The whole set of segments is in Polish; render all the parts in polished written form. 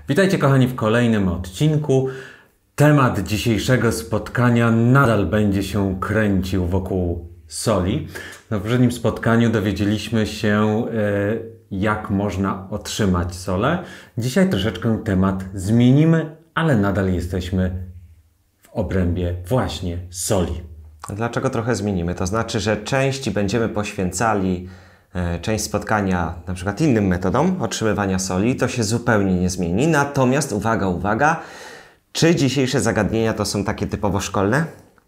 Witajcie kochani w kolejnym odcinku. Temat dzisiejszego spotkania nadal będzie się kręcił wokół soli. Na poprzednim spotkaniu dowiedzieliśmy się, jak można otrzymać solę. Dzisiaj troszeczkę temat zmienimy, ale nadal jesteśmy w obrębie właśnie soli. Dlaczego trochę zmienimy? To znaczy, że części będziemy poświęcali część spotkania na przykład innym metodom otrzymywania soli, to się zupełnie nie zmieni. Natomiast uwaga, czy dzisiejsze zagadnienia to są takie typowo szkolne?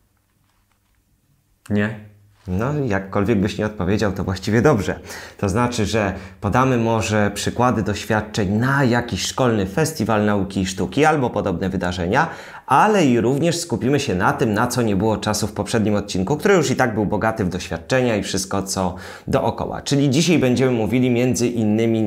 Nie? No, jakkolwiek byś nie odpowiedział, to właściwie dobrze. To znaczy, że podamy może przykłady doświadczeń na jakiś szkolny festiwal nauki i sztuki albo podobne wydarzenia, ale i również skupimy się na tym, na co nie było czasu w poprzednim odcinku, który już i tak był bogaty w doświadczenia i wszystko, co dookoła. Czyli dzisiaj będziemy mówili między innymi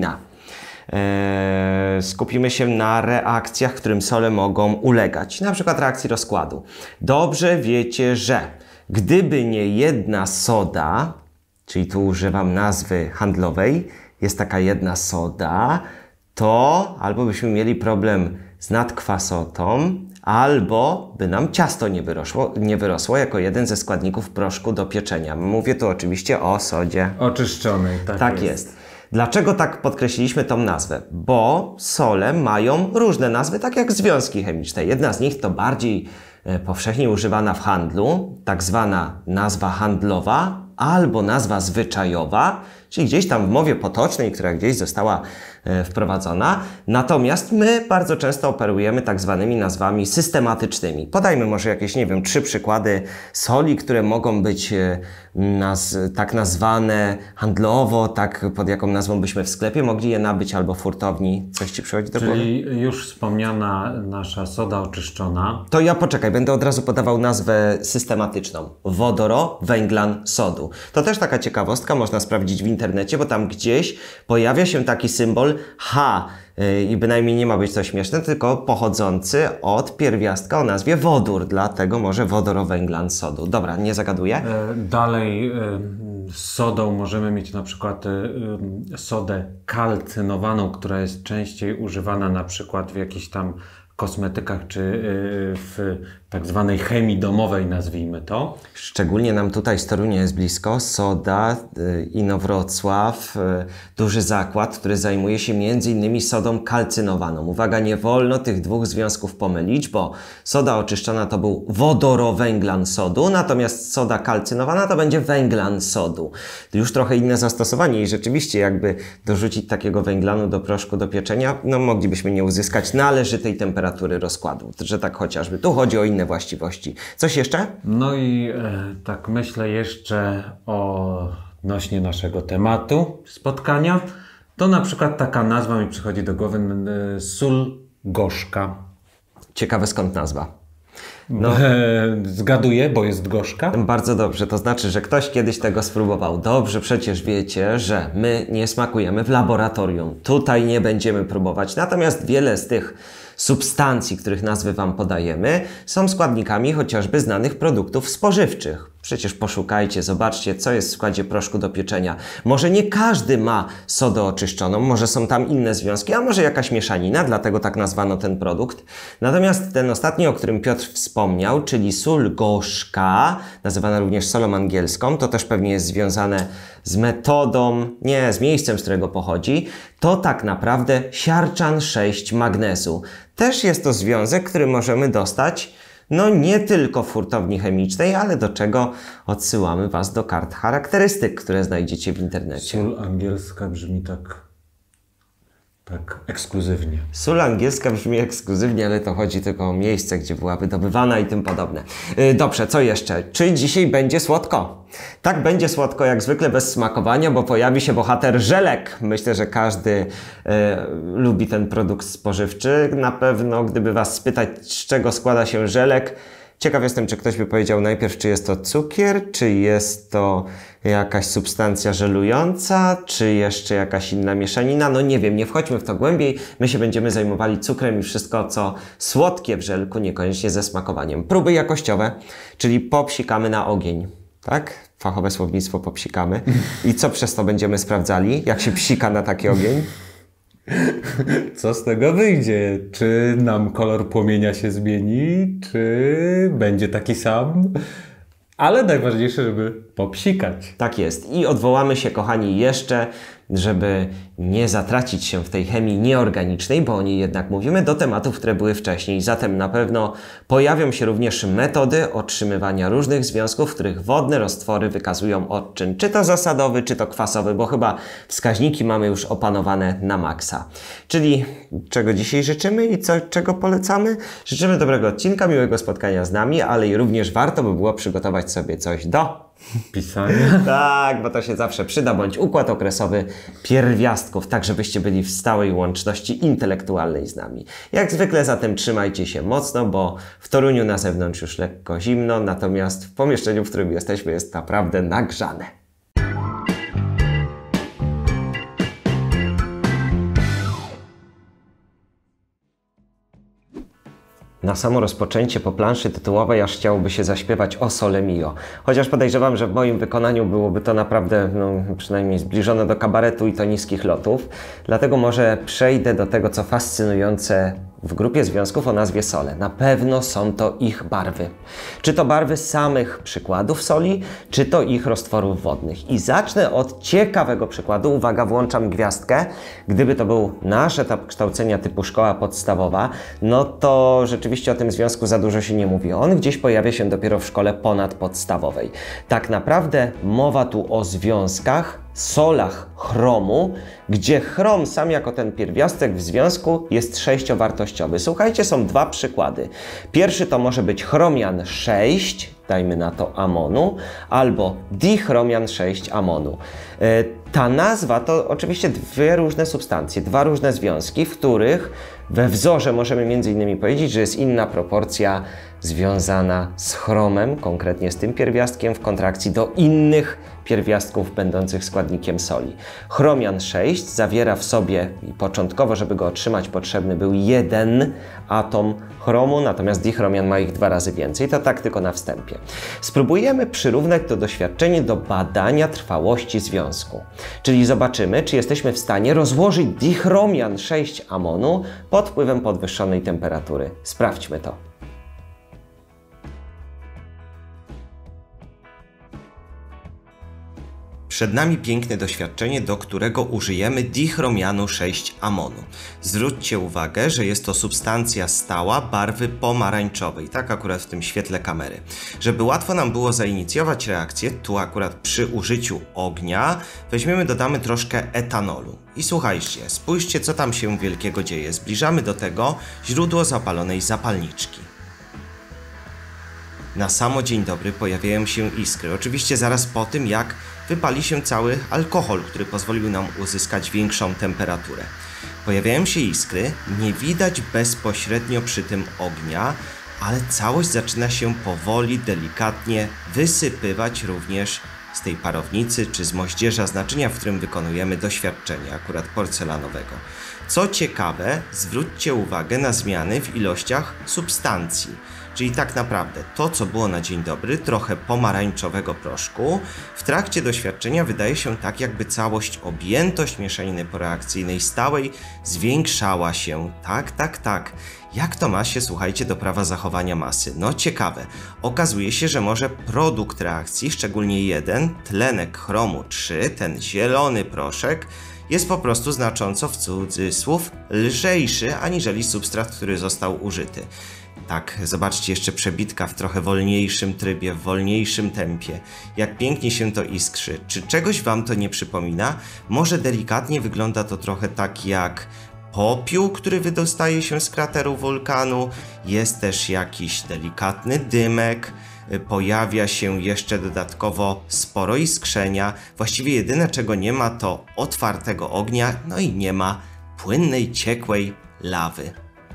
skupimy się na reakcjach, którym sole mogą ulegać, na przykład reakcji rozkładu. Dobrze wiecie, że gdyby nie jedna soda, czyli tu używam nazwy handlowej, jest taka jedna soda, to albo byśmy mieli problem z nadkwasotą, albo by nam ciasto nie wyrosło jako jeden ze składników proszku do pieczenia. Mówię tu oczywiście o sodzie Oczyszczonej, tak jest. Dlaczego tak podkreśliliśmy tą nazwę? Bo sole mają różne nazwy, tak jak związki chemiczne. Jedna z nich to bardziej powszechnie używana w handlu, tak zwana nazwa handlowa albo nazwa zwyczajowa, czyli gdzieś tam w mowie potocznej, która gdzieś została wprowadzona. Natomiast my bardzo często operujemy tak zwanymi nazwami systematycznymi. Podajmy może jakieś, nie wiem, 3 przykłady soli, które mogą być tak nazwane handlowo, tak pod jaką nazwą byśmy w sklepie mogli je nabyć albo w hurtowni. Coś Ci przychodzi do głowy? Czyli już wspomniana nasza soda oczyszczona. To ja poczekaj, będę od razu podawał nazwę systematyczną. Wodorowęglan sodu. To też taka ciekawostka, można sprawdzić w internecie, bo tam gdzieś pojawia się taki symbol H i bynajmniej nie ma być to śmieszne, tylko pochodzący od pierwiastka o nazwie wodór, dlatego może wodorowęglan sodu. Dobra, nie zagaduję. Dalej z sodą możemy mieć na przykład sodę kalcynowaną, która jest częściej używana na przykład w jakichś tam kosmetykach czy w tak zwanej chemii domowej, nazwijmy to. Szczególnie nam tutaj z Torunia jest blisko. Soda, Inowrocław, duży zakład, który zajmuje się m.in. sodą kalcynowaną. Uwaga, nie wolno tych dwóch związków pomylić, bo soda oczyszczona to był wodorowęglan sodu, natomiast soda kalcynowana to będzie węglan sodu. To już trochę inne zastosowanie i rzeczywiście jakby dorzucić takiego węglanu do proszku do pieczenia, no moglibyśmy nie uzyskać należytej temperatury rozkładu, że tak chociażby. Tu chodzi o inne właściwości. Coś jeszcze? No i tak myślę jeszcze odnośnie naszego tematu spotkania. To na przykład taka nazwa mi przychodzi do głowy, sól gorzka. Ciekawe skąd nazwa. No. Zgaduję, bo jest gorzka. Bardzo dobrze, to znaczy, że ktoś kiedyś tego spróbował. Dobrze, przecież wiecie, że my nie smakujemy w laboratorium. Tutaj nie będziemy próbować. Natomiast wiele z tych substancji, których nazwy Wam podajemy, są składnikami chociażby znanych produktów spożywczych. Przecież poszukajcie, zobaczcie, co jest w składzie proszku do pieczenia. Może nie każdy ma sodę oczyszczoną, może są tam inne związki, a może jakaś mieszanina, dlatego tak nazwano ten produkt. Natomiast ten ostatni, o którym Piotr wspomniał, czyli sól gorzka, nazywana również solą angielską, to też pewnie jest związane z metodą, nie, z miejscem, z którego pochodzi, to tak naprawdę siarczan 6 magnezu. Też jest to związek, który możemy dostać no nie tylko w hurtowni chemicznej, ale do czego odsyłamy Was do kart charakterystyk, które znajdziecie w internecie. Sól angielska brzmi tak ekskluzywnie. Sól angielska brzmi ekskluzywnie, ale to chodzi tylko o miejsce, gdzie była wydobywana i tym podobne. Dobrze, co jeszcze? Czy dzisiaj będzie słodko? Tak, będzie słodko jak zwykle bez smakowania, bo pojawi się bohater żelek. Myślę, że każdy lubi ten produkt spożywczy. Na pewno, gdyby Was spytać, z czego składa się żelek, ciekaw jestem, czy ktoś by powiedział najpierw, czy jest to cukier, czy jest to jakaś substancja żelująca, czy jeszcze jakaś inna mieszanina. No nie wiem, nie wchodźmy w to głębiej. My się będziemy zajmowali cukrem i wszystko, co słodkie w żelku, niekoniecznie ze smakowaniem. Próby jakościowe, czyli popsikamy na ogień. Tak? Fachowe słownictwo popsikamy. I co przez to będziemy sprawdzali? Jak się psika na taki ogień? Co z tego wyjdzie? Czy nam kolor płomienia się zmieni, czy będzie taki sam? Ale najważniejsze, żeby popsikać. Tak jest. I odwołamy się, kochani, jeszcze, żeby nie zatracić się w tej chemii nieorganicznej, bo o niej jednak mówimy, do tematów, które były wcześniej. Zatem na pewno pojawią się również metody otrzymywania różnych związków, w których wodne roztwory wykazują odczyn, czy to zasadowy, czy to kwasowy, bo chyba wskaźniki mamy już opanowane na maksa. Czyli czego dzisiaj życzymy i czego polecamy? Życzymy dobrego odcinka, miłego spotkania z nami, ale i również warto by było przygotować sobie coś do pisania. Tak, bo to się zawsze przyda, bądź układ okresowy pierwiastków, tak żebyście byli w stałej łączności intelektualnej z nami. Jak zwykle zatem trzymajcie się mocno, bo w Toruniu na zewnątrz już lekko zimno, natomiast w pomieszczeniu, w którym jesteśmy, jest naprawdę nagrzane. Na samo rozpoczęcie po planszy tytułowej aż chciałoby się zaśpiewać O Sole Mio. Chociaż podejrzewam, że w moim wykonaniu byłoby to naprawdę przynajmniej zbliżone do kabaretu i to niskich lotów. Dlatego może przejdę do tego, co fascynujące w grupie związków o nazwie sole. Na pewno są to ich barwy. Czy to barwy samych przykładów soli, czy to ich roztworów wodnych. I zacznę od ciekawego przykładu. Uwaga, włączam gwiazdkę. Gdyby to był nasz etap kształcenia typu szkoła podstawowa, no to rzeczywiście o tym związku za dużo się nie mówi. On gdzieś pojawia się dopiero w szkole ponadpodstawowej. Tak naprawdę mowa tu o związkach, solach chromu, gdzie chrom sam jako ten pierwiastek w związku jest sześciowartościowy. Słuchajcie, są dwa przykłady. Pierwszy to może być chromian 6, dajmy na to amonu, albo dichromian 6 amonu. Ta nazwa to oczywiście dwie różne substancje, dwa różne związki, w których we wzorze możemy m.in. powiedzieć, że jest inna proporcja związana z chromem, konkretnie z tym pierwiastkiem, w kontrakcji do innych pierwiastków będących składnikiem soli. Chromian 6 zawiera w sobie, i początkowo, żeby go otrzymać, potrzebny był jeden atom chromu, natomiast dichromian ma ich 2 razy więcej. To tak tylko na wstępie. Spróbujemy przyrównać to doświadczenie do badania trwałości związku. Czyli zobaczymy, czy jesteśmy w stanie rozłożyć dichromian 6 amonu pod wpływem podwyższonej temperatury. Sprawdźmy to. Przed nami piękne doświadczenie, do którego użyjemy dichromianu 6 amonu. Zwróćcie uwagę, że jest to substancja stała barwy pomarańczowej, tak akurat w tym świetle kamery. Żeby łatwo nam było zainicjować reakcję, tu akurat przy użyciu ognia, dodamy troszkę etanolu. I słuchajcie, spójrzcie, co tam się wielkiego dzieje. Zbliżamy do tego źródło zapalonej zapalniczki. Na samo dzień dobry pojawiają się iskry. Oczywiście zaraz po tym, jak wypali się cały alkohol, który pozwolił nam uzyskać większą temperaturę. Pojawiają się iskry, nie widać bezpośrednio przy tym ognia, ale całość zaczyna się powoli, delikatnie wysypywać również z tej parownicy czy z moździerza z naczynia, w którym wykonujemy doświadczenie, akurat porcelanowego. Co ciekawe, zwróćcie uwagę na zmiany w ilościach substancji. Czyli tak naprawdę to, co było na dzień dobry, trochę pomarańczowego proszku, w trakcie doświadczenia wydaje się tak, jakby całość, objętość mieszaniny poreakcyjnej stałej zwiększała się. Tak. Jak to ma się, słuchajcie, do prawa zachowania masy? No ciekawe. Okazuje się, że może produkt reakcji, szczególnie jeden, tlenek chromu 3, ten zielony proszek, jest po prostu znacząco, w cudzysłów, lżejszy aniżeli substrat, który został użyty. Tak, zobaczcie jeszcze przebitka w trochę wolniejszym trybie, w wolniejszym tempie. Jak pięknie się to iskrzy. Czy czegoś Wam to nie przypomina? Może delikatnie wygląda to trochę tak jak popiół, który wydostaje się z krateru wulkanu. Jest też jakiś delikatny dymek. Pojawia się jeszcze dodatkowo sporo iskrzenia. Właściwie jedyne, czego nie ma, to otwartego ognia, no i nie ma płynnej, ciekłej lawy.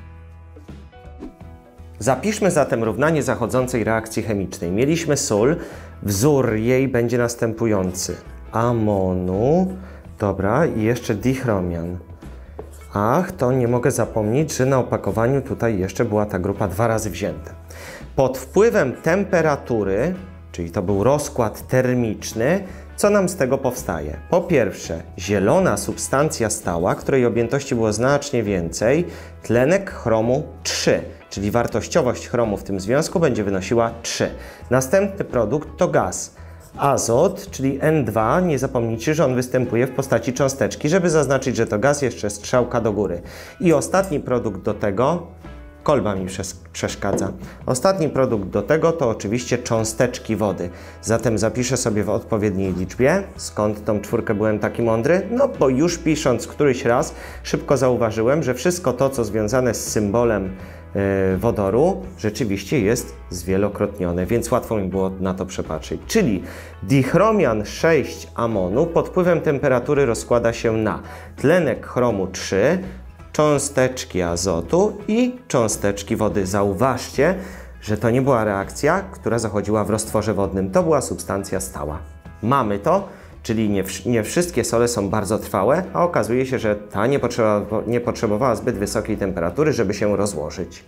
Zapiszmy zatem równanie zachodzącej reakcji chemicznej. Mieliśmy sól, wzór jej będzie następujący. Amonu, dobra, i jeszcze dichromian. Ach, to nie mogę zapomnieć, że na opakowaniu tutaj jeszcze była ta grupa 2 razy wzięta. Pod wpływem temperatury, czyli to był rozkład termiczny, Co nam z tego powstaje? Po pierwsze, zielona substancja stała, której objętości było znacznie więcej, tlenek chromu 3, czyli wartościowość chromu w tym związku będzie wynosiła 3. Następny produkt to gaz. Azot, czyli N2, nie zapomnijcie, że on występuje w postaci cząsteczki, żeby zaznaczyć, że to gaz, jeszcze strzałka do góry. I ostatni produkt do tego, kolba mi przeszkadza. Ostatni produkt do tego to oczywiście cząsteczki wody. Zatem zapiszę sobie w odpowiedniej liczbie. Skąd tą 4 byłem taki mądry? No bo już pisząc któryś raz szybko zauważyłem, że wszystko to, co związane z symbolem wodoru, rzeczywiście jest zwielokrotnione, więc łatwo mi było na to przepatrzeć. Czyli dichromian 6 amonu pod wpływem temperatury rozkłada się na tlenek chromu 3, cząsteczki azotu i cząsteczki wody. Zauważcie, że to nie była reakcja, która zachodziła w roztworze wodnym. To była substancja stała. Mamy to, czyli nie wszystkie sole są bardzo trwałe, a okazuje się, że ta nie potrzebowała zbyt wysokiej temperatury, żeby się rozłożyć.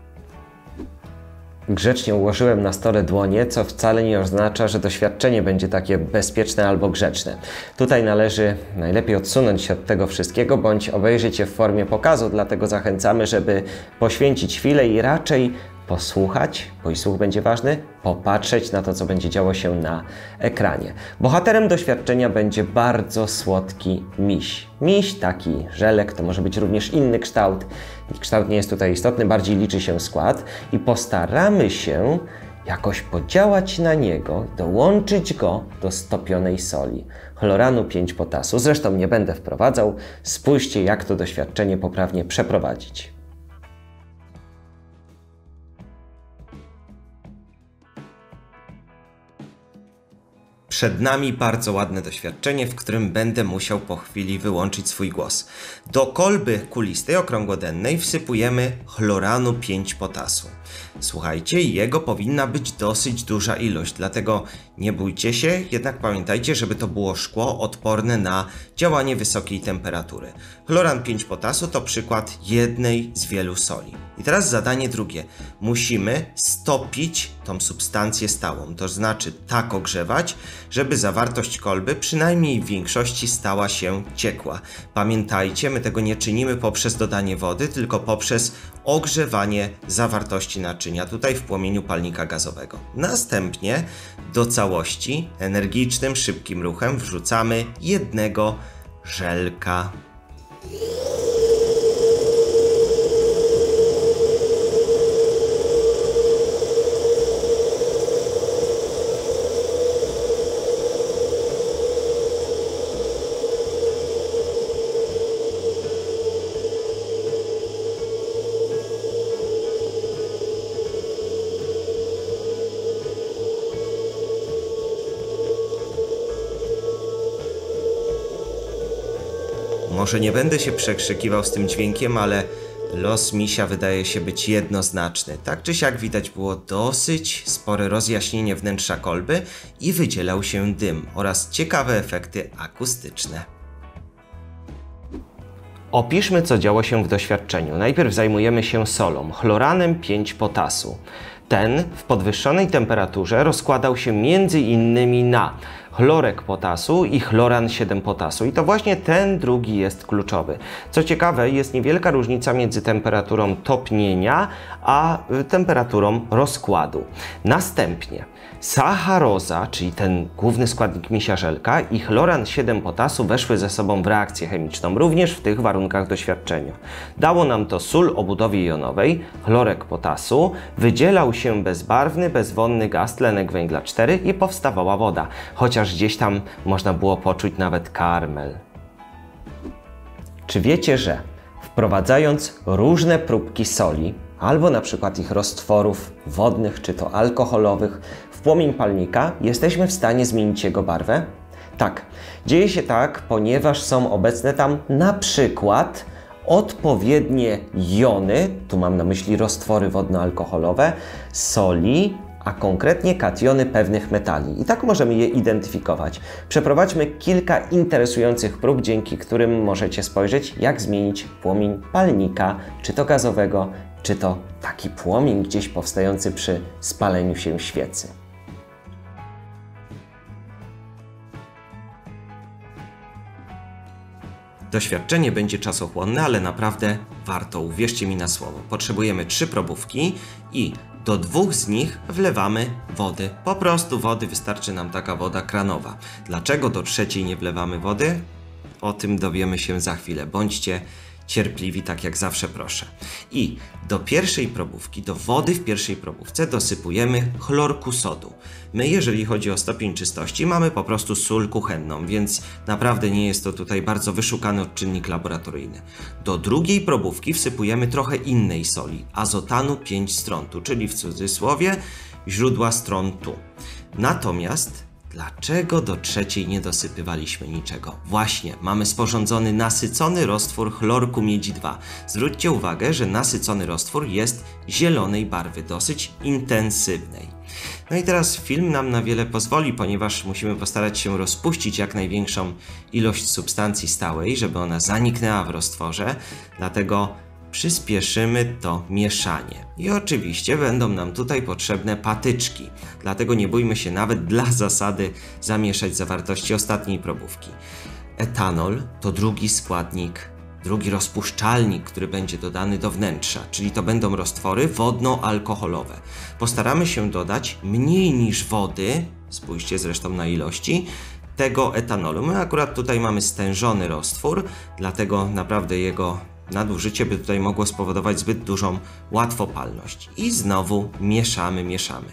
Grzecznie ułożyłem na stole dłonie, co wcale nie oznacza, że doświadczenie będzie takie bezpieczne albo grzeczne. Tutaj należy najlepiej odsunąć się od tego wszystkiego, bądź obejrzeć je w formie pokazu, dlatego zachęcamy, żeby poświęcić chwilę i raczej posłuchać, bo i słuch będzie ważny, popatrzeć na to, co będzie działo się na ekranie. Bohaterem doświadczenia będzie bardzo słodki miś. Miś, taki żelek, to może być również inny kształt. Kształt nie jest tutaj istotny, bardziej liczy się skład i postaramy się jakoś podziałać na niego, dołączyć go do stopionej soli. Chloranu 5 potasu. Zresztą nie będę wprowadzał. Spójrzcie, jak to doświadczenie poprawnie przeprowadzić. Przed nami bardzo ładne doświadczenie, w którym będę musiał po chwili wyłączyć swój głos. Do kolby kulistej okrągłodennej wsypujemy chloranu 5 potasu. Słuchajcie, jego powinna być dosyć duża ilość, dlatego nie bójcie się, jednak pamiętajcie, żeby to było szkło odporne na działanie wysokiej temperatury. Chloran 5 potasu to przykład jednej z wielu soli. I teraz zadanie drugie. Musimy stopić tą substancję stałą, to znaczy tak ogrzewać, żeby zawartość kolby przynajmniej w większości stała się ciekła. Pamiętajcie, my tego nie czynimy poprzez dodanie wody, tylko poprzez ogrzewanie zawartości naczynia, tutaj w płomieniu palnika gazowego. Następnie do całości energicznym, szybkim ruchem wrzucamy jednego żelka. Może nie będę się przekrzykiwał z tym dźwiękiem, ale los misia wydaje się być jednoznaczny. Tak czy siak widać było dosyć spore rozjaśnienie wnętrza kolby i wydzielał się dym oraz ciekawe efekty akustyczne. Opiszmy, co działo się w doświadczeniu. Najpierw zajmujemy się solą, chloranem 5 potasu. Ten w podwyższonej temperaturze rozkładał się między innymi na chlorek potasu i chloran 7 potasu. I to właśnie ten drugi jest kluczowy. Co ciekawe, jest niewielka różnica między temperaturą topnienia a temperaturą rozkładu. Następnie sacharoza, czyli ten główny składnik misia żelka, i chloran 7 potasu weszły ze sobą w reakcję chemiczną, również w tych warunkach doświadczenia. Dało nam to sól o budowie jonowej, chlorek potasu, wydzielał się bezbarwny, bezwonny gaz tlenek węgla 4 i powstawała woda, chociaż gdzieś tam można było poczuć nawet karmel. Czy wiecie, że wprowadzając różne próbki soli, albo na przykład ich roztworów wodnych czy to alkoholowych w płomień palnika, jesteśmy w stanie zmienić jego barwę? Tak, dzieje się tak, ponieważ są obecne tam na przykład odpowiednie jony, tu mam na myśli roztwory wodno-alkoholowe, soli, a konkretnie kationy pewnych metali. I tak możemy je identyfikować. Przeprowadźmy kilka interesujących prób, dzięki którym możecie spojrzeć, jak zmienić płomień palnika, czy to gazowego, czy to taki płomień gdzieś powstający przy spaleniu się świecy. Doświadczenie będzie czasochłonne, ale naprawdę warto, uwierzcie mi na słowo. Potrzebujemy 3 probówki i do 2 z nich wlewamy wody. Po prostu wody, wystarczy nam taka woda kranowa. Dlaczego do 3 nie wlewamy wody? O tym dowiemy się za chwilę. Bądźcie cierpliwi, tak jak zawsze proszę. I do pierwszej probówki, do wody w pierwszej probówce dosypujemy chlorku sodu. My, jeżeli chodzi o stopień czystości, mamy po prostu sól kuchenną, więc naprawdę nie jest to tutaj bardzo wyszukany odczynnik laboratoryjny. Do drugiej probówki wsypujemy trochę innej soli, azotanu 5 strontu, czyli w cudzysłowie źródła strontu. Natomiast dlaczego do 3 nie dosypywaliśmy niczego? Właśnie, mamy sporządzony nasycony roztwór chlorku miedzi 2. Zwróćcie uwagę, że nasycony roztwór jest zielonej barwy, dosyć intensywnej. No i teraz film nam na wiele pozwoli, ponieważ musimy postarać się rozpuścić jak największą ilość substancji stałej, żeby ona zaniknęła w roztworze, dlatego przyspieszymy to mieszanie. I oczywiście będą nam tutaj potrzebne patyczki, dlatego nie bójmy się nawet dla zasady zamieszać zawartości ostatniej probówki. Etanol to drugi składnik, drugi rozpuszczalnik, który będzie dodany do wnętrza, czyli to będą roztwory wodno-alkoholowe. Postaramy się dodać mniej niż wody, spójrzcie zresztą na ilości, tego etanolu. My akurat tutaj mamy stężony roztwór, dlatego naprawdę jego nadużycie by tutaj mogło spowodować zbyt dużą łatwopalność. I znowu mieszamy.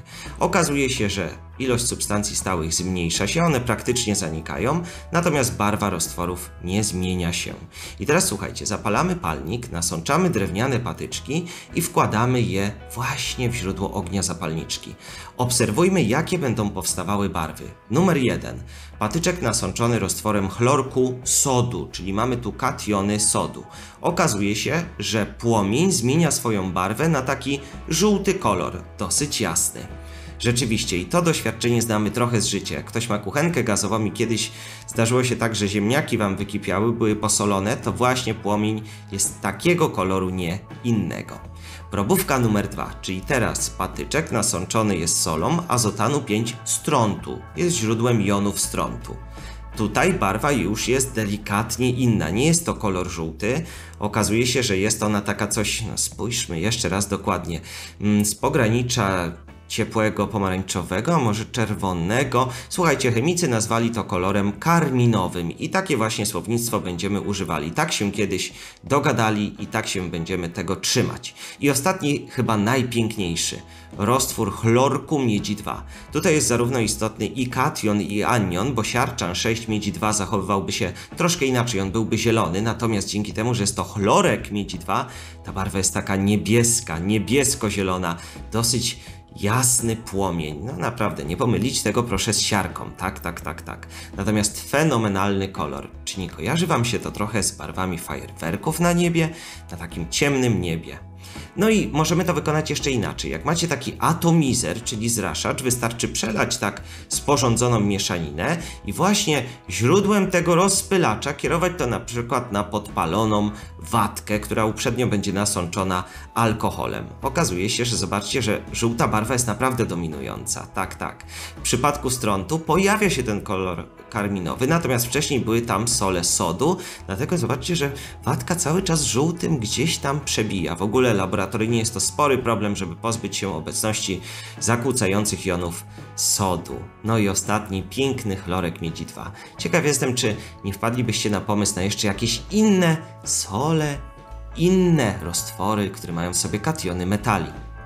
Okazuje się, że ilość substancji stałych zmniejsza się, one praktycznie zanikają, natomiast barwa roztworów nie zmienia się. I teraz słuchajcie, zapalamy palnik, nasączamy drewniane patyczki i wkładamy je właśnie w źródło ognia zapalniczki. Obserwujmy, jakie będą powstawały barwy. Numer 1. Patyczek nasączony roztworem chlorku sodu, czyli mamy tu kationy sodu. Okazuje się, że płomień zmienia swoją barwę na taki żółty kolor, dosyć jasny. Rzeczywiście, i to doświadczenie znamy trochę z życia. Jak ktoś ma kuchenkę gazową i kiedyś zdarzyło się tak, że ziemniaki wam wykipiały, były posolone, to właśnie płomień jest takiego koloru, nie innego. Probówka numer 2, czyli teraz patyczek nasączony jest solą azotanu 5 strontu, jest źródłem jonów strontu. Tutaj barwa już jest delikatnie inna, nie jest to kolor żółty, okazuje się, że jest ona taka coś, no spójrzmy jeszcze raz dokładnie, z pogranicza ciepłego pomarańczowego, a może czerwonego. Słuchajcie, chemicy nazwali to kolorem karminowym i takie właśnie słownictwo będziemy używali. Tak się kiedyś dogadali i tak się będziemy tego trzymać. I ostatni, chyba najpiękniejszy, roztwór chlorku miedzi 2. Tutaj jest zarówno istotny i kation, i anion, bo siarczan 6 miedzi 2 zachowywałby się troszkę inaczej, on byłby zielony, natomiast dzięki temu, że jest to chlorek miedzi 2, ta barwa jest taka niebieska, niebiesko-zielona, dosyć jasny płomień. No naprawdę, nie pomylić tego proszę z siarką. Tak. Natomiast fenomenalny kolor. Czy nie kojarzy wam się to trochę z barwami fajerwerków na niebie? Na takim ciemnym niebie. No i możemy to wykonać jeszcze inaczej. Jak macie taki atomizer, czyli zraszacz, wystarczy przelać tak sporządzoną mieszaninę i właśnie źródłem tego rozpylacza kierować to na przykład na podpaloną watkę, która uprzednio będzie nasączona alkoholem. Okazuje się, że zobaczcie, że żółta barwa jest naprawdę dominująca. Tak. W przypadku strontu pojawia się ten kolor karminowy, natomiast wcześniej były tam sole sodu, dlatego zobaczcie, że watka cały czas żółtym gdzieś tam przebija. W ogóle laboratoryjnie jest to spory problem, żeby pozbyć się obecności zakłócających jonów sodu. No i ostatni, piękny chlorek miedzi 2. Ciekaw jestem, czy nie wpadlibyście na pomysł na jeszcze jakieś inne sole, inne roztwory, które mają w sobie kationy metali.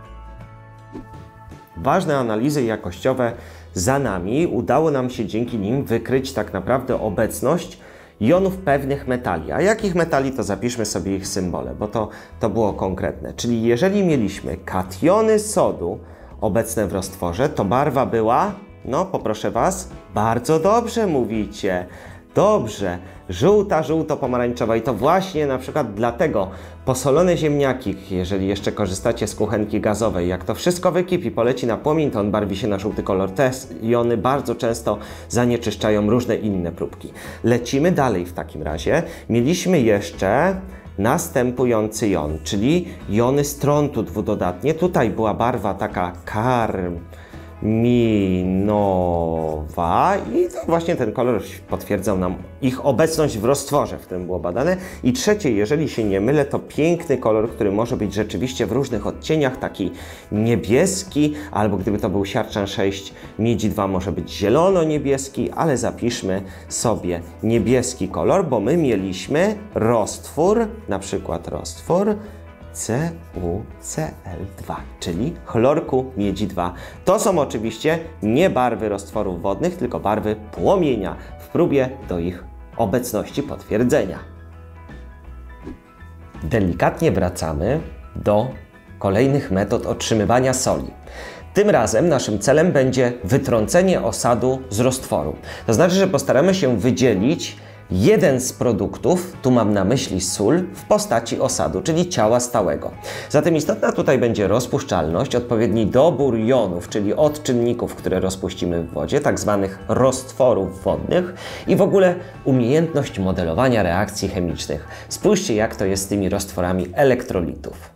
Ważne analizy jakościowe za nami. Udało nam się dzięki nim wykryć tak naprawdę obecność jonów pewnych metali. A jakich metali, to zapiszmy sobie ich symbole, bo to było konkretne. Czyli jeżeli mieliśmy kationy sodu obecne w roztworze, to barwa była, no poproszę was, bardzo dobrze mówicie. Dobrze, żółta, żółto-pomarańczowa i to właśnie na przykład dlatego posolone ziemniaki, jeżeli jeszcze korzystacie z kuchenki gazowej, jak to wszystko wykipi, poleci na płomień, to on barwi się na żółty kolor. Te jony bardzo często zanieczyszczają różne inne próbki. Lecimy dalej w takim razie. Mieliśmy jeszcze następujący jon, czyli jony strontu dwudodatnie. Tutaj była barwa taka minowa i to właśnie ten kolor potwierdzał nam ich obecność w roztworze, w którym było badane. I trzecie, jeżeli się nie mylę, to piękny kolor, który może być rzeczywiście w różnych odcieniach, taki niebieski, albo gdyby to był siarczan 6 miedzi 2, może być zielono-niebieski, ale zapiszmy sobie niebieski kolor, bo my mieliśmy roztwór, na przykład roztwór CuCl2, czyli chlorku miedzi 2. To są oczywiście nie barwy roztworów wodnych, tylko barwy płomienia w próbie do ich obecności potwierdzenia. Delikatnie wracamy do kolejnych metod otrzymywania soli. Tym razem naszym celem będzie wytrącenie osadu z roztworu. To znaczy, że postaramy się wydzielić jeden z produktów, tu mam na myśli sól, w postaci osadu, czyli ciała stałego. Zatem istotna tutaj będzie rozpuszczalność, odpowiedni dobór jonów, czyli odczynników, które rozpuścimy w wodzie, tak zwanych roztworów wodnych i w ogóle umiejętność modelowania reakcji chemicznych. Spójrzcie, jak to jest z tymi roztworami elektrolitów.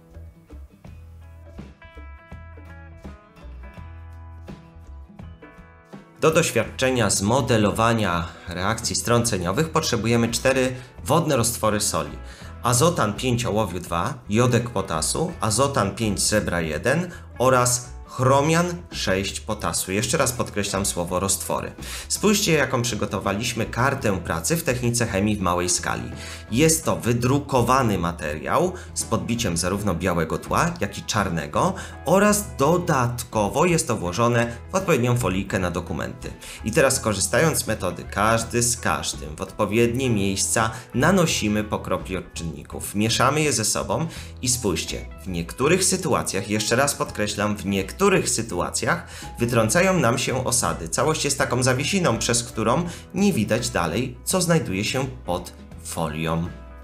Do doświadczenia z modelowania reakcji strąceniowych potrzebujemy 4 wodne roztwory soli. Azotan 5 ołowiu 2, jodek potasu, azotan 5 srebra 1 oraz chromian 6 potasu. Jeszcze raz podkreślam słowo roztwory. Spójrzcie, jaką przygotowaliśmy kartę pracy w technice chemii w małej skali. Jest to wydrukowany materiał z podbiciem zarówno białego tła, jak i czarnego oraz dodatkowo jest to włożone w odpowiednią folijkę na dokumenty. I teraz, korzystając z metody każdy z każdym, w odpowiednie miejsca nanosimy po kropli odczynników. Mieszamy je ze sobą i spójrzcie, w niektórych sytuacjach, jeszcze raz podkreślam, w niektórych sytuacjach wytrącają nam się osady. Całość jest taką zawiesiną, przez którą nie widać dalej, co znajduje się pod folią.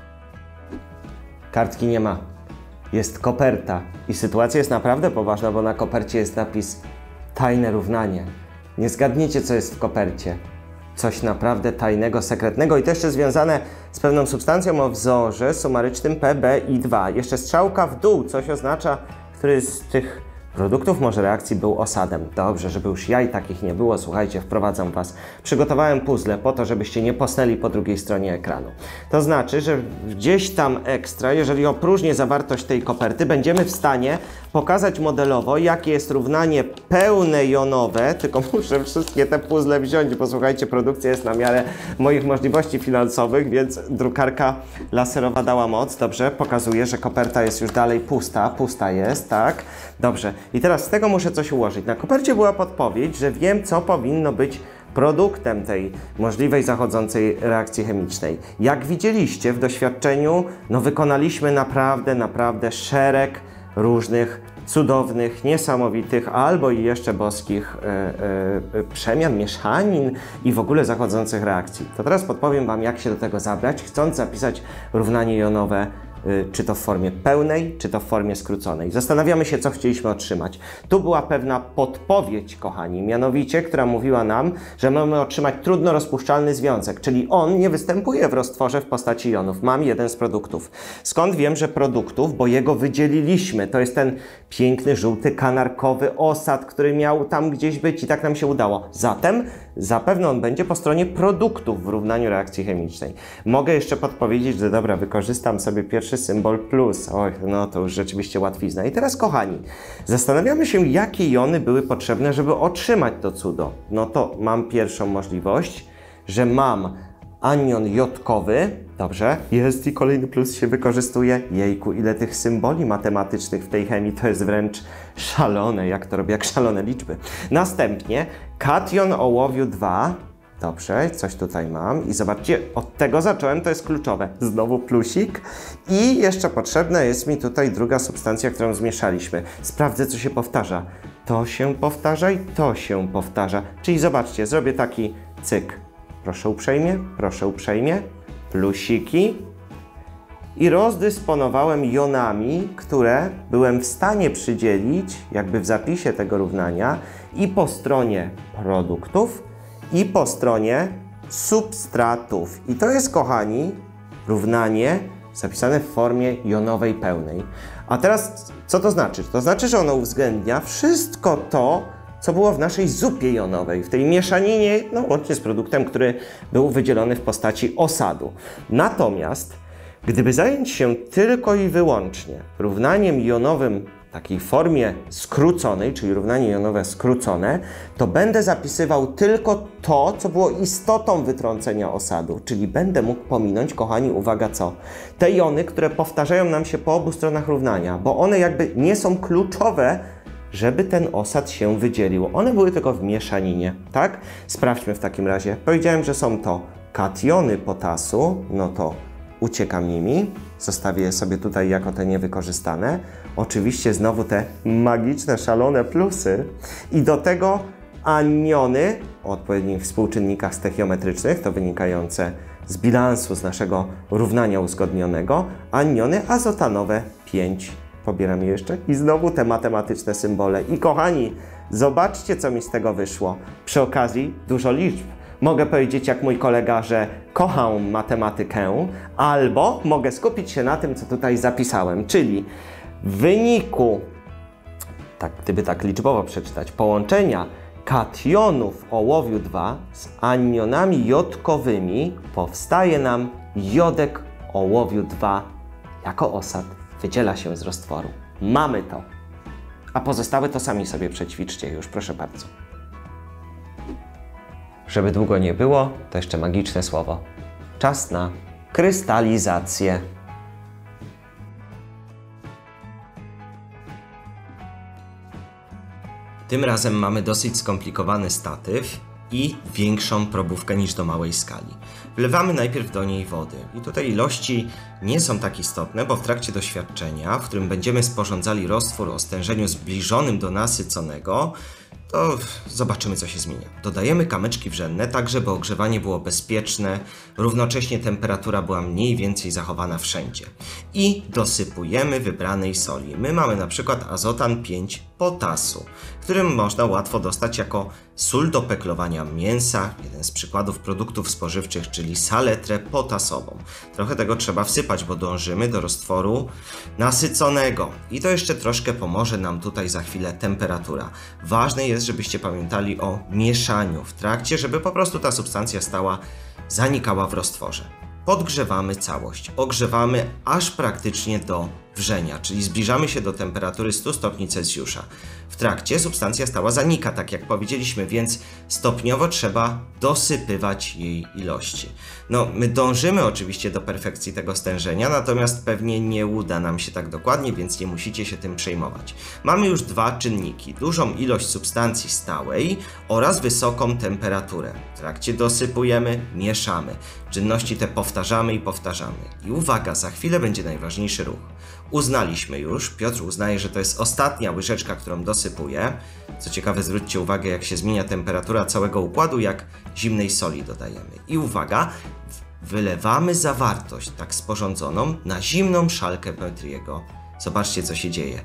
Kartki nie ma. Jest koperta. I sytuacja jest naprawdę poważna, bo na kopercie jest napis tajne równanie. Nie zgadniecie, co jest w kopercie. Coś naprawdę tajnego, sekretnego i to jeszcze związane z pewną substancją o wzorze sumarycznym PbI2. Jeszcze strzałka w dół, coś oznacza, który z tych produktów może reakcji był osadem. Dobrze, żeby już jaj takich nie było, słuchajcie, wprowadzam Was. Przygotowałem puzzle po to, żebyście nie posnęli po drugiej stronie ekranu. To znaczy, że gdzieś tam ekstra, jeżeli opróżnię zawartość tej koperty, będziemy w stanie pokazać modelowo, jakie jest równanie pełne jonowe, tylko muszę wszystkie te puzzle wziąć, bo słuchajcie, produkcja jest na miarę moich możliwości finansowych, więc drukarka laserowa dała moc. Dobrze, pokazuje, że koperta jest już dalej pusta jest, tak? Dobrze, i teraz z tego muszę coś ułożyć. Na kopercie była podpowiedź, że wiem, co powinno być produktem tej możliwej zachodzącej reakcji chemicznej. Jak widzieliście w doświadczeniu, no wykonaliśmy naprawdę szereg różnych cudownych, niesamowitych albo i jeszcze boskich przemian, mieszanin i w ogóle zachodzących reakcji. To teraz podpowiem Wam, jak się do tego zabrać, chcąc zapisać równanie jonowe, czy to w formie pełnej, czy to w formie skróconej. Zastanawiamy się, co chcieliśmy otrzymać. Tu była pewna podpowiedź, kochani, mianowicie, która mówiła nam, że mamy otrzymać trudno rozpuszczalny związek, czyli on nie występuje w roztworze w postaci jonów. Mam jeden z produktów. Skąd wiem, że produktów? Bo jego wydzieliliśmy. To jest ten piękny, żółty, kanarkowy osad, który miał tam gdzieś być i tak nam się udało. Zatem zapewne on będzie po stronie produktów w równaniu reakcji chemicznej. Mogę jeszcze podpowiedzieć, że dobra, wykorzystam sobie pierwszy symbol plus. Oj, no to już rzeczywiście łatwizna. I teraz, kochani, zastanawiamy się, jakie jony były potrzebne, żeby otrzymać to cudo. No to mam pierwszą możliwość, że mam anion jodkowy. Dobrze, jest i kolejny plus się wykorzystuje. Jejku, ile tych symboli matematycznych w tej chemii, to jest wręcz szalone, jak to robię, jak szalone liczby. Następnie kation ołowiu 2. Dobrze, coś tutaj mam i zobaczcie, od tego zacząłem, to jest kluczowe. Znowu plusik i jeszcze potrzebna jest mi tutaj druga substancja, którą zmieszaliśmy. Sprawdzę, co się powtarza. To się powtarza i to się powtarza. Czyli zobaczcie, zrobię taki cyk. Proszę uprzejmie, plusiki i rozdysponowałem jonami, które byłem w stanie przydzielić, jakby w zapisie tego równania i po stronie produktów, i po stronie substratów. I to jest, kochani, równanie zapisane w formie jonowej pełnej. A teraz co to znaczy? To znaczy, że ono uwzględnia wszystko to, co było w naszej zupie jonowej, w tej mieszaninie, no łącznie z produktem, który był wydzielony w postaci osadu. Natomiast gdyby zająć się tylko i wyłącznie równaniem jonowym w takiej formie skróconej, czyli równanie jonowe skrócone, to będę zapisywał tylko to, co było istotą wytrącenia osadu, czyli będę mógł pominąć, kochani, uwaga co? Te jony, które powtarzają nam się po obu stronach równania, bo one jakby nie są kluczowe, żeby ten osad się wydzielił. One były tylko w mieszaninie, tak? Sprawdźmy w takim razie. Powiedziałem, że są to kationy potasu, no to uciekam nimi, zostawię je sobie tutaj jako te niewykorzystane. Oczywiście znowu te magiczne, szalone plusy i do tego aniony o odpowiednich współczynnikach stechiometrycznych, to wynikające z bilansu z naszego równania uzgodnionego, aniony azotanowe 5. Pobieram je jeszcze i znowu te matematyczne symbole. I kochani, zobaczcie, co mi z tego wyszło. Przy okazji dużo liczb. Mogę powiedzieć jak mój kolega, że kocham matematykę, albo mogę skupić się na tym, co tutaj zapisałem, czyli w wyniku, tak, gdyby tak liczbowo przeczytać, połączenia kationów ołowiu 2 z anionami jodkowymi powstaje nam jodek ołowiu 2 jako osad. Wydziela się z roztworu. Mamy to. A pozostałe to sami sobie przećwiczcie już, proszę bardzo. Żeby długo nie było, to jeszcze magiczne słowo. Czas na krystalizację. Tym razem mamy dosyć skomplikowany statyw i większą probówkę niż do małej skali. Wlewamy najpierw do niej wody i tutaj ilości nie są tak istotne, bo w trakcie doświadczenia, w którym będziemy sporządzali roztwór o stężeniu zbliżonym do nasyconego, to zobaczymy, co się zmienia. Dodajemy kamyczki wrzenne, tak żeby ogrzewanie było bezpieczne, równocześnie temperatura była mniej więcej zachowana wszędzie. I dosypujemy wybranej soli. My mamy na przykład azotan 5 potasu, którym można łatwo dostać jako sól do peklowania mięsa, jeden z przykładów produktów spożywczych, czyli saletrę potasową. Trochę tego trzeba wsypać, bo dążymy do roztworu nasyconego. I to jeszcze troszkę pomoże nam tutaj za chwilę temperatura. Ważne jest, żebyście pamiętali o mieszaniu w trakcie, żeby po prostu ta substancja stała, zanikała w roztworze. Podgrzewamy całość, ogrzewamy aż praktycznie do wrzenia, czyli zbliżamy się do temperatury 100 stopni Celsjusza. W trakcie substancja stała zanika, tak jak powiedzieliśmy, więc stopniowo trzeba dosypywać jej ilości. No, my dążymy oczywiście do perfekcji tego stężenia, natomiast pewnie nie uda nam się tak dokładnie, więc nie musicie się tym przejmować. Mamy już dwa czynniki, dużą ilość substancji stałej oraz wysoką temperaturę. W trakcie dosypujemy, mieszamy. Czynności te powtarzamy i powtarzamy. I uwaga, za chwilę będzie najważniejszy ruch. Uznaliśmy już, Piotr uznaje, że to jest ostatnia łyżeczka, którą dosypuje. Co ciekawe, zwróćcie uwagę, jak się zmienia temperatura całego układu, jak zimnej soli dodajemy. I uwaga, wylewamy zawartość tak sporządzoną na zimną szalkę Petriego. Zobaczcie, co się dzieje.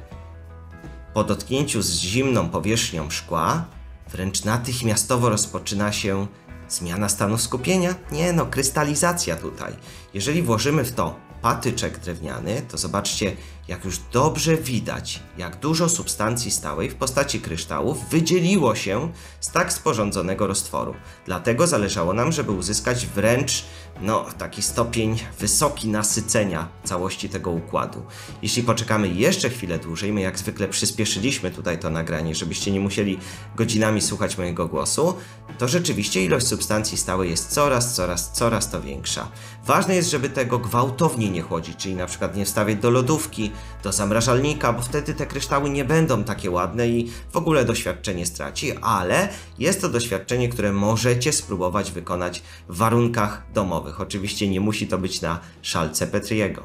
Po dotknięciu z zimną powierzchnią szkła, wręcz natychmiastowo rozpoczyna się zmiana stanu skupienia? Nie no, krystalizacja tutaj. Jeżeli włożymy w to patyczek drewniany, to zobaczcie, jak już dobrze widać, jak dużo substancji stałej w postaci kryształów wydzieliło się z tak sporządzonego roztworu. Dlatego zależało nam, żeby uzyskać wręcz taki stopień wysoki nasycenia całości tego układu. Jeśli poczekamy jeszcze chwilę dłużej, my jak zwykle przyspieszyliśmy tutaj to nagranie, żebyście nie musieli godzinami słuchać mojego głosu, to rzeczywiście ilość substancji stałej jest coraz to większa. Ważne jest, żeby tego gwałtownie nie chłodzić, czyli na przykład nie wstawiać do lodówki, do zamrażalnika, bo wtedy te kryształy nie będą takie ładne i w ogóle doświadczenie straci, ale jest to doświadczenie, które możecie spróbować wykonać w warunkach domowych. Oczywiście nie musi to być na szalce Petriego.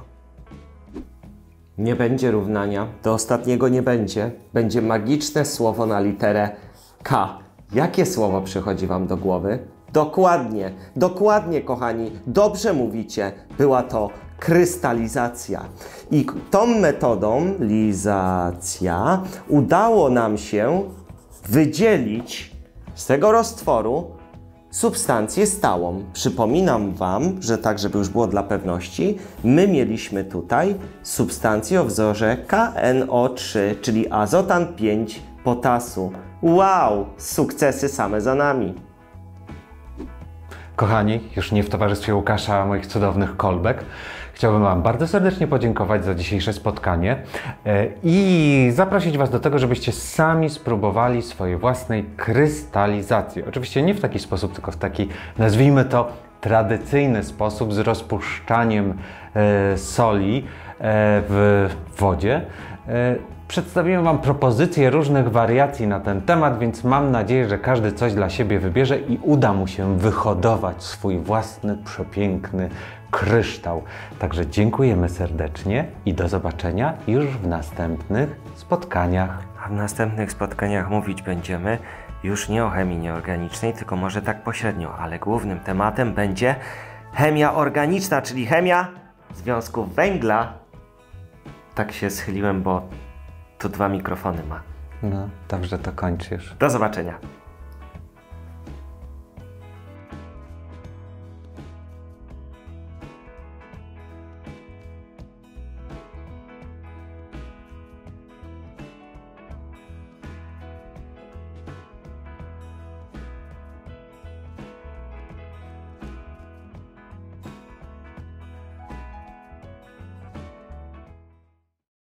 Nie będzie równania, do ostatniego nie będzie. Będzie magiczne słowo na literę K. Jakie słowo przychodzi Wam do głowy? Dokładnie, kochani, dobrze mówicie, była to krystalizacja. I tą metodą, lizacja, udało nam się wydzielić z tego roztworu substancję stałą. Przypominam Wam, że tak, żeby już było dla pewności, my mieliśmy tutaj substancję o wzorze KNO3, czyli azotan 5 potasu. Wow, sukcesy same za nami. Kochani, już nie w towarzystwie Łukasza, moich cudownych kolbek, chciałbym Wam bardzo serdecznie podziękować za dzisiejsze spotkanie i zaprosić Was do tego, żebyście sami spróbowali swojej własnej krystalizacji. Oczywiście nie w taki sposób, tylko w taki, nazwijmy to, tradycyjny sposób z rozpuszczaniem soli w wodzie. Przedstawiłem Wam propozycje różnych wariacji na ten temat, więc mam nadzieję, że każdy coś dla siebie wybierze i uda mu się wyhodować swój własny, przepiękny kryształ. Także dziękujemy serdecznie i do zobaczenia już w następnych spotkaniach. A w następnych spotkaniach mówić będziemy już nie o chemii nieorganicznej, tylko może tak pośrednio, ale głównym tematem będzie chemia organiczna, czyli chemia związków węgla. Tak się schyliłem, bo tu 2 mikrofony ma. No, dobrze, to kończysz. Do zobaczenia.